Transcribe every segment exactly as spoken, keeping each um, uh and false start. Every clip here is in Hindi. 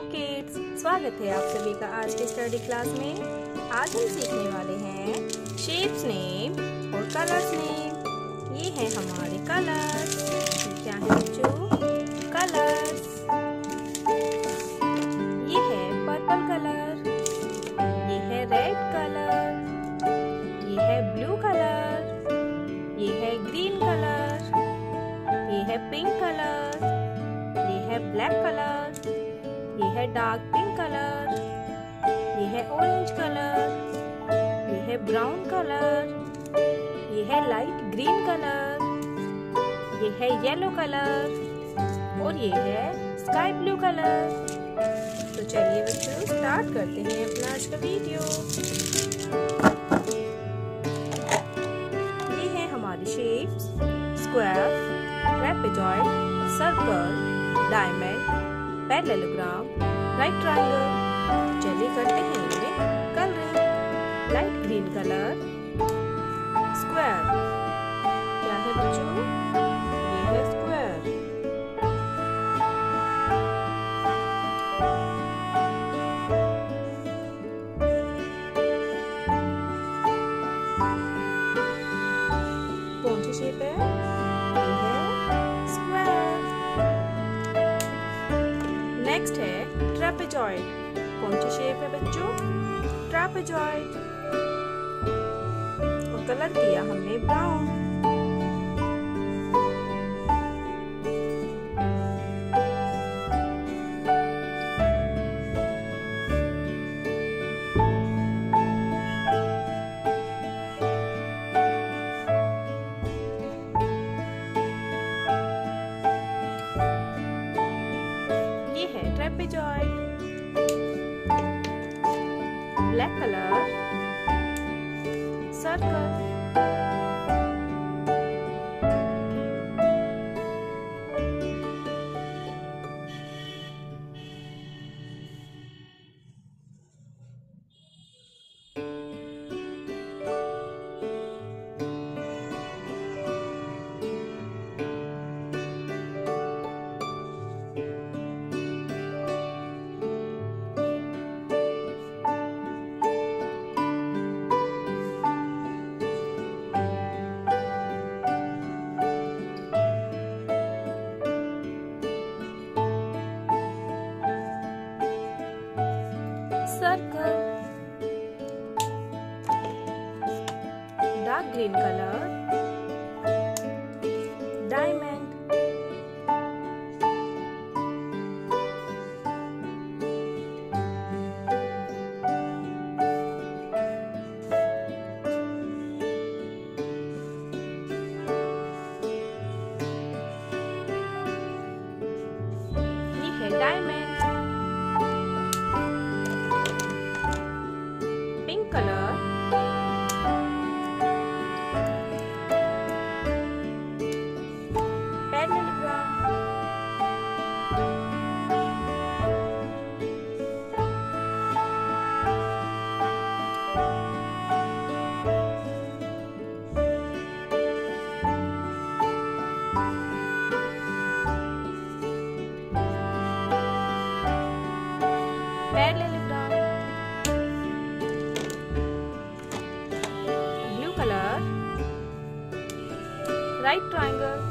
किड्स, स्वागत है आप सभी का आज के स्टडी क्लास में। आज हम सीखने वाले हैं शेप्स नेम और कलर्स नेम। ये है हमारे कलर्स। क्या है बच्चों? कलर्स। ये है पर्पल कलर, ये है रेड कलर, ये है ब्लू कलर, ये है ग्रीन कलर, ये है पिंक कलर, ये है ब्लैक कलर, ये है डार्क पिंक कलर, ये है ऑरेंज कलर, ये है ब्राउन कलर, ये है लाइट ग्रीन कलर, ये है येलो कलर और ये है स्काई ब्लू कलर। तो चलिए बच्चों स्टार्ट करते हैं अपना आज का वीडियो। ये है हमारी shapes: square, trapezoid, circle, diamond, parallelogram, right triangle. चलिए करते हैं इनमें colouring. Light green colour, square. क्या है बच्चों? ये है स्क्वायर। कौन सी शेप है? ये है स्क्वायर। नेक्स्ट है ट्रेपेजॉइड। कौन सी शेप है बच्चों? ट्रेपेजॉइड। और कलर किया हमने ब्राउन। ये है trapezoid. Black colour, circle. Circle. Dark green colour, diamond. ये है diamond. Pink colour, parallelogram. Parallelogram. Blue colour, right triangle.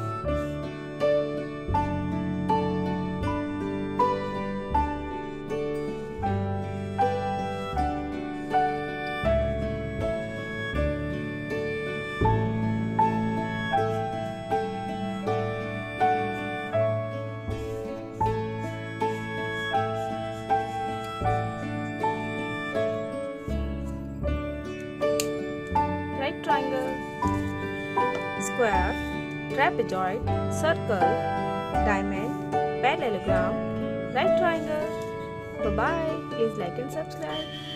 Right triangle, square, trapezoid, circle, diamond, parallelogram, right triangle. Bye bye. Please like and subscribe.